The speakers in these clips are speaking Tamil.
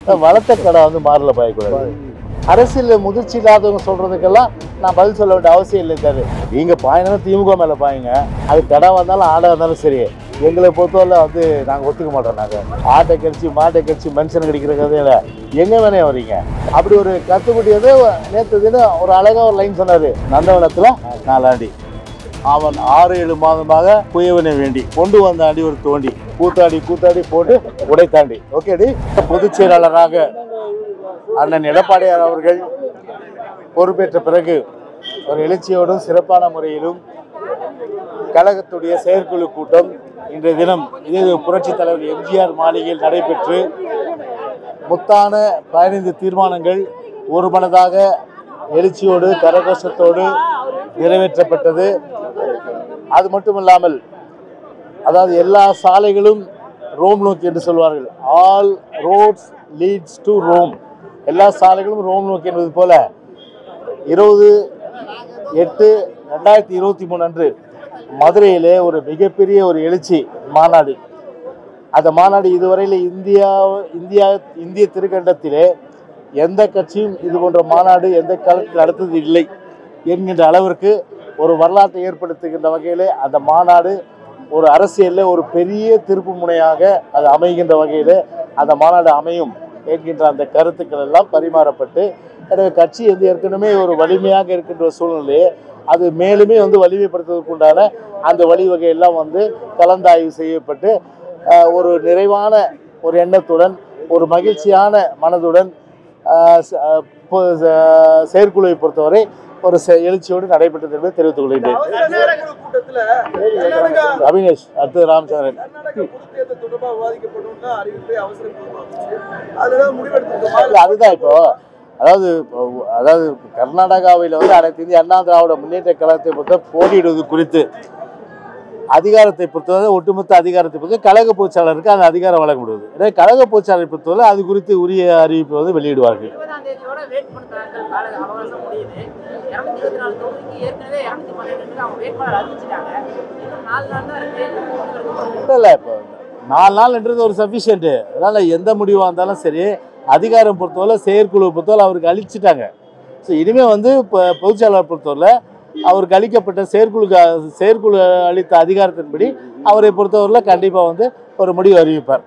வளர்த்த கடை வந்து மாறல பாயக்கூடாது. அரசியல் முதிர்ச்சி இல்லாதவங்க சொல்றதுக்கெல்லாம் நான் பதில் சொல்ல வேண்டிய அவசியம் இல்லை சார். நீங்க பாயினா திமுக மேல பாயுங்க, அது கடை வந்தாலும் ஆடா இருந்தாலும் சரி, எங்களை பொறுத்தவரை வந்து நாங்கள் ஒத்துக்க மாட்டோம். நாங்கள் ஆட்டை கடிச்சு மாட்டை கடிச்சு மனுஷன் கிடைக்கிற கதையில எங்கே வேணே வரீங்க. அப்படி ஒரு கற்றுக்குட்டி வந்து நேற்று தினம் ஒரு அழகாக ஒரு லைன் சொன்னார். நந்தவனத்தில் நாலாண்டி அவன் 6-7 மாதமாக குயவனை வேண்டி கொண்டு வந்தாண்டி ஒரு தோண்டி கூத்தாடி கூத்தாடி போட்டு உடைத்தாண்டி. ஓகேடி. பொதுச் செயலாளராக அண்ணன் எடப்பாடியார் அவர்கள் பொறுப்பேற்ற பிறகு ஒரு எழுச்சியோடும் சிறப்பான முறையிலும் கழகத்துடைய செயற்குழு கூட்டம் இன்றைய தினம் இதே புரட்சி தலைவர் எம்ஜிஆர் மாளிகையில் நடைபெற்று முத்தான 15 தீர்மானங்கள் ஒருமனதாக எழுச்சியோடு கரகோஷத்தோடு நிறைவேற்றப்பட்டது. அது மட்டுமில்லாமல் அதாவது எல்லா சாலைகளும் ரோம் நோக்கி என்று சொல்வார்கள். All roads lead to Rome. எல்லா சாலைகளும் ரோம் நோக்கி என்பது போல 20/8/2023 அன்று மதுரையிலே ஒரு மிகப்பெரிய ஒரு எழுச்சி மாநாடு. அந்த மாநாடு இதுவரையில் இந்திய திருக்கண்டத்திலே எந்த கட்சியும் இது போன்ற மாநாடு எந்த காலத்தில் நடத்தது இல்லை என்கின்ற அளவிற்கு ஒரு வரலாற்றை ஏற்படுத்துகின்ற வகையிலே அந்த மாநாடு ஒரு அரசியலில் ஒரு பெரிய திருப்பு முனையாக அது அமைகின்ற வகையில் அந்த மாநாடு அமையும் என்கின்ற அந்த கருத்துக்கள் எல்லாம் பரிமாறப்பட்டு, எனவே கட்சி வந்து ஏற்கனவே ஒரு வலிமையாக இருக்கின்ற சூழ்நிலையே அது மேலுமே வந்து வலிமைப்படுத்துவதற்குண்டான அந்த வழிவகையெல்லாம் வந்து கலந்தாய்வு செய்யப்பட்டு ஒரு நிறைவான ஒரு எண்ணத்துடன் ஒரு மகிழ்ச்சியான மனதுடன் செயற்குழுவை பொறுத்தவரை ஒரு எழுச்சியோடு நடைபெற்றது என்பதை தெரிவித்துக் கொள்கிறேன். அபினேஷ் அடுத்து ராமச்சந்திரன் அதுதான் இப்போ அதாவது கர்நாடகாவில் வந்து அனைத்து இந்திய அண்ணா திராவிட முன்னேற்ற கழகத்தை பொறுத்த போட்டியிடுவது குறித்து அதிகாரத்தை பொறுத்தவரை ஒட்டுமொத்த அதிகாரத்தை பொறுத்த கழக பொதுச்செயலாளருக்கு அந்த அதிகாரம் வழங்கப்படுவது. எனவே கழக பொதுச்செயலாளரை பொறுத்தவரை அது குறித்து உரிய அறிவிப்பு வந்து வெளியிடுவார்கள். இல்லை இப்போ 4 நாள்ன்றது ஒரு சஃபிஷியன்ட்டு. அதனால் எந்த முடிவாக இருந்தாலும் சரி அதிகாரம் பொறுத்தவரை செயற்குழுவை பொறுத்தவரை அவருக்கு அளிச்சிட்டாங்க. ஸோ இனிமேல் வந்து இப்போ பொதுச்செயலாளர் பொறுத்தவரை அவருக்கு அளிக்கப்பட்ட செயற்குழு அளித்த அதிகாரத்தின்படி அவரை பொறுத்தவரையில் கண்டிப்பாக வந்து ஒரு முடிவு அறிவிப்பார்.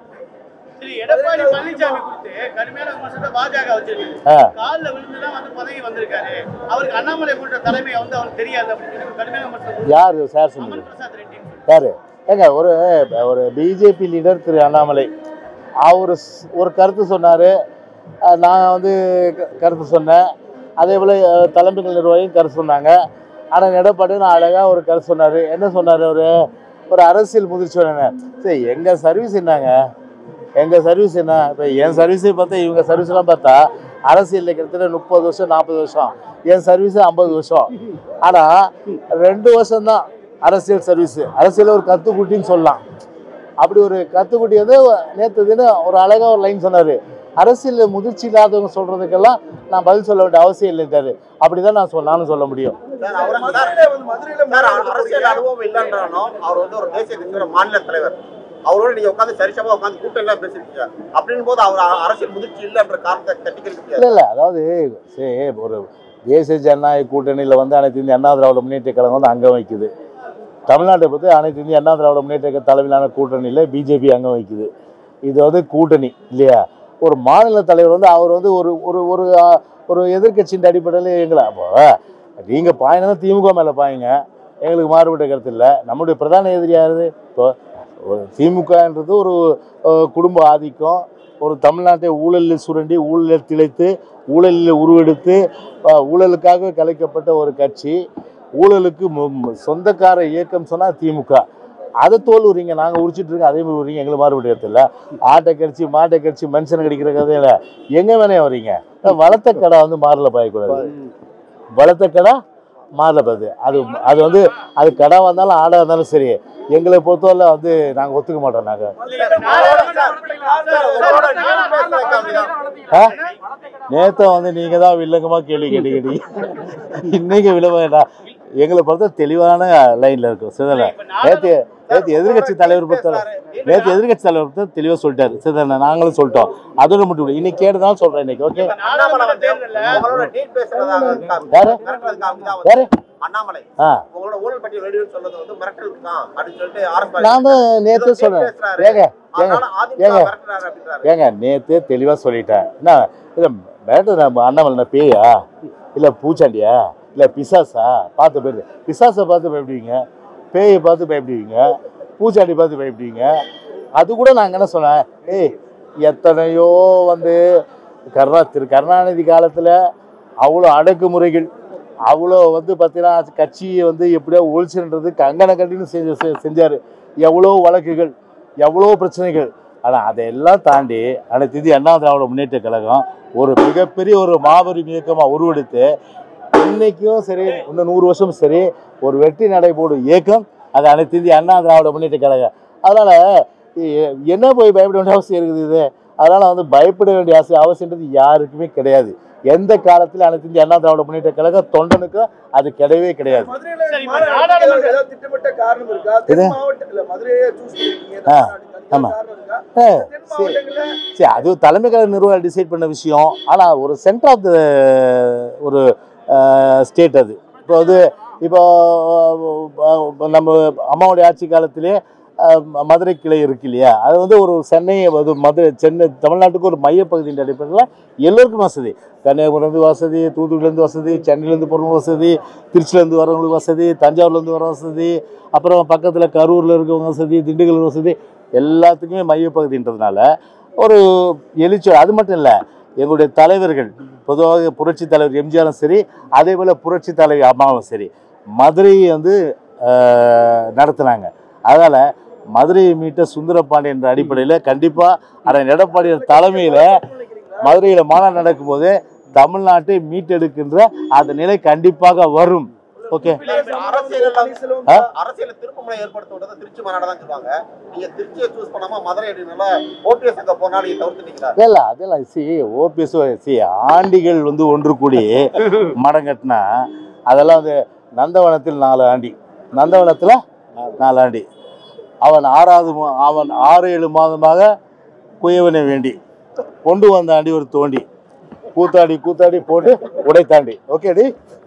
யாரு சார் சொன்னது? யாரு ஏங்க ஒரு பிஜேபி லீடர் திரு அண்ணாமலை அவர் ஒரு கருத்து சொன்னார், நான் வந்து கருத்து சொன்னேன், அதே போல் தலைமைகள் நிர்வாகியும் கருத்து சொன்னாங்க. ஆனால் எடப்பாடி நான் அழகாக ஒரு கருத்து சொன்னார். என்ன சொன்னார்? ஒரு அரசியல் முதிர்ச்சி வேணுங்க. சரி, எங்கள் சர்வீஸ் என்னங்க, எங்கள் சர்வீஸ் என்ன? இப்போ என் சர்வீஸை பார்த்தா இவங்க சர்வீஸ்லாம் பார்த்தா அரசியலில் கிட்டத்தட்ட 30 வருஷம் 40 வருஷம், என் சர்வீஸு 50 வருஷம். ஆனால் 2 வருஷம்தான் அரசியல் சர்வீஸு. அரசியலில் ஒரு கத்துக்குட்டின்னு சொல்லலாம். அப்படி ஒரு கத்துக்குட்டி வந்து நேற்று தினம் ஒரு அழகாக ஒரு லைன் சொன்னார். அரசியல் முதிர்ச்சி இல்லாதவங்க சொல்றதுக்கெல்லாம் நான் பதில் சொல்ல வேண்டிய அவசியம் இல்லை. அப்படிதான் நானும் சொல்ல முடியும். மாநில தலைவர் அவரோட நீங்க உட்காந்து சரிசமா உட்காந்து கூட்டம் எல்லாம் பேசிருக்கீங்க. அப்படின் போது அவர் அரசியல் முதிர்ச்சி இல்லைன்ற காரணத்தை கட்டிக்கிறது இல்லை. அதாவது ஒரு தேசிய ஜனநாயக கூட்டணியில் வந்து அனைத்து இந்திய அண்ணா திராவிட முன்னேற்ற கழகம் வந்து அங்கம் வைக்குது. தமிழ்நாட்டை பொறுத்து அனைத்து இந்திய அண்ணா திராவிட முன்னேற்ற தலைமையிலான கூட்டணியில் பிஜேபி அங்கம் வைக்குது. இது வந்து கூட்டணி இல்லையா? ஒரு மாநில தலைவர் வந்து அவர் வந்து ஒரு ஒரு ஒரு எதிர்கட்சியின் அடிப்படையில் எங்களை அப்போ நீங்கள் பாயினா திமுக மேலே பாயுங்க, எங்களுக்கு மாறுபட்ட கருத்து இல்லை. நம்முடைய பிரதான எதிரியாரு இப்போ திமுகன்றது ஒரு குடும்ப ஆதிக்கம், ஒரு தமிழ்நாட்டை ஊழலில் சுரண்டி ஊழலில் திளைத்து ஊழலில் உருவெடுத்து ஊழலுக்காக கலைக்கப்பட்ட ஒரு கட்சி. ஊழலுக்கு சொந்தக்கார இயக்கம் சொன்னால் திமுக. அதை தோல் உரிங்க, நாங்கள் உரிச்சிட்டு இருக்கோம், அதே மாதிரி உரிங்க, எங்களுக்கு மாறுபடி இடத்துல ஆட்டை கடிச்சு மாட்டை கடிச்சு மனுஷன் கிடைக்கிற கதையில எங்கே வேணே வரீங்க. வளர்த்த கடை வந்து மாறல பாயக்கூடாது. வளர்த்த கடை மாறல பாது. அது வந்து அது கடை வந்தாலும் ஆடை வந்தாலும் சரி, எங்களை பொறுத்தவரை வந்து நாங்கள் ஒத்துக்க மாட்டோம். நாங்கள் நேற்று வந்து நீங்கள் தான் வில்லங்கமாக கேள்வி கேட்டீங்க. இன்னைக்கு விட வேண்டாம், எங்களை பொறுத்த தெளிவான லைனில் இருக்கும். சிதல நேற்று எதிர்கட்சி தலைவர் தெளிவா சொல்லிட்டாரு. சரி, நாங்களும் சொல்லிட்டோம். அதோட மட்டும் இன்னைக்கு கேட்டுதான் சொல்றேன். இன்னைக்கு ஓகே. அண்ணாமலை உங்களோட ஊழல் பற்றி வெளியில் சொல்றது வந்து மிரட்டல் தான் அப்படின்னு சொல்லிட்டு நான் தான் நேற்று சொல்றேன். ஏங்க நேற்று தெளிவா சொல்லிட்டேன். என்ன இல்ல மிரட்டல்? அண்ணாமலை பேயா இல்ல பூச்சாண்டியா இல்ல பிசாசா? பார்த்து போயிரு. பிசாசை பார்த்து பயப்படுவீங்க, பேயை பார்த்து பயப்படுவீங்க, பூச்சாண்டி பார்த்து பயப்படுவீங்க. அது கூட நாங்கள் என்ன சொன்னேன், எத்தனையோ வந்து கருணாநிதி காலத்தில் அவ்வளோ அடக்குமுறைகள், அவ்வளோ வந்து பார்த்தீங்கன்னா கட்சியை வந்து எப்படியோ ஒழிச்சுன்றது கங்கண கட்டின்னு செஞ்சார். எவ்வளோ வழக்குகள், எவ்வளோ பிரச்சனைகள். ஆனால் அதையெல்லாம் தாண்டி அனைத்து இந்திய அண்ணா திராவிட முன்னேற்ற கழகம் ஒரு மிகப்பெரிய ஒரு மாபெரும் இயக்கமாக உருவெடுத்து இன்னைக்கும் சரி, இன்னும் 100 வருஷம் சரி, ஒரு வெற்றி நடைபோடும் இயக்கம் அது அனைத்து இந்திய அண்ணா திராவிட முன்னேற்ற கழகம். அதனால என்ன போய் பயப்பட வேண்டிய அவசியம் இருக்குது? இது அதனால வந்து பயப்பட வேண்டிய அவசியன்றது யாருக்குமே கிடையாது. எந்த காலத்தில் அனைத்து இந்திய அண்ணா திராவிட முன்னேற்ற கழக தொண்டனுக்கும் அது கிடையவே கிடையாது. சரி, அது தலைமை கழக நிர்வாகம் டிசைட் பண்ண விஷயம். ஆனால் ஒரு சென்டர் ஆஃப் த ஒரு ஸ்டேட் அது. இப்போ நம்ம அம்மாவுடைய ஆட்சி காலத்திலே மதுரை கிளை இருக்கு இல்லையா, அது வந்து ஒரு சென்னை தமிழ்நாட்டுக்கு ஒரு மையப்பகுதியின் அடிப்படையில் எல்லோருக்கும் வசதி. கன்னியாகுமரிலேருந்து வசதி, தூத்துக்குடியிலேருந்து வசதி, சென்னையிலேருந்து போகிறவங்களுக்கு வசதி, திருச்சியிலேருந்து வரவங்களுக்கு வசதி, தஞ்சாவூர்லேருந்து வர வசதி, அப்புறம் பக்கத்தில் கரூரில் இருக்கவங்க வசதி, திண்டுக்கல் வசதி, எல்லாத்துக்குமே மையப்பகுதின்றதுனால ஒரு எழுச்சி. அது மட்டும் இல்லை, எங்களுடைய தலைவர்கள் பொதுவாக புரட்சி தலைவர் எம்ஜிஆரும் சரி, அதே போல் புரட்சி தலைவி அம்மாவும் சரி, மதுரையை வந்து நடத்தினாங்க. அதனால் மதுரையை மீட்ட சுந்தரபாண்டி என்ற அடிப்படையில் கண்டிப்பாக அண்ணன் எடப்பாடியார் தலைமையில் மதுரையில் மாநாடு நடக்கும்போது தமிழ்நாட்டை மீட்டெடுக்கின்ற அந்த நிலை கண்டிப்பாக வரும். ஓகே. அரசியல் திருப்பமுனை ஏற்படுத்துவது திருச்சி மாநாடு தான் சொல்லுவாங்க. நீங்க திருச்சியை சூஸ் பண்ணாம மதுரை ஓபிஎஸ் அங்க போனா நீங்க தவிர்த்துட்டீங்களா? இல்ல அதெல்லாம் ஓபிஎஸ் ஆண்டிகள் வந்து ஒன்று கூடி மடம் கட்டினா அதெல்லாம் வந்து நந்தவனத்தில் 4 ஆண்டி, நந்தவனத்தில் 4 ஆண்டி. அவன் 6-7 மாதமாக குயவனை வேண்டி கொண்டு வந்த ஆண்டி ஒரு தோண்டி கூத்தாடி போட்டு உடைத்தாண்டி. ஓகேடி.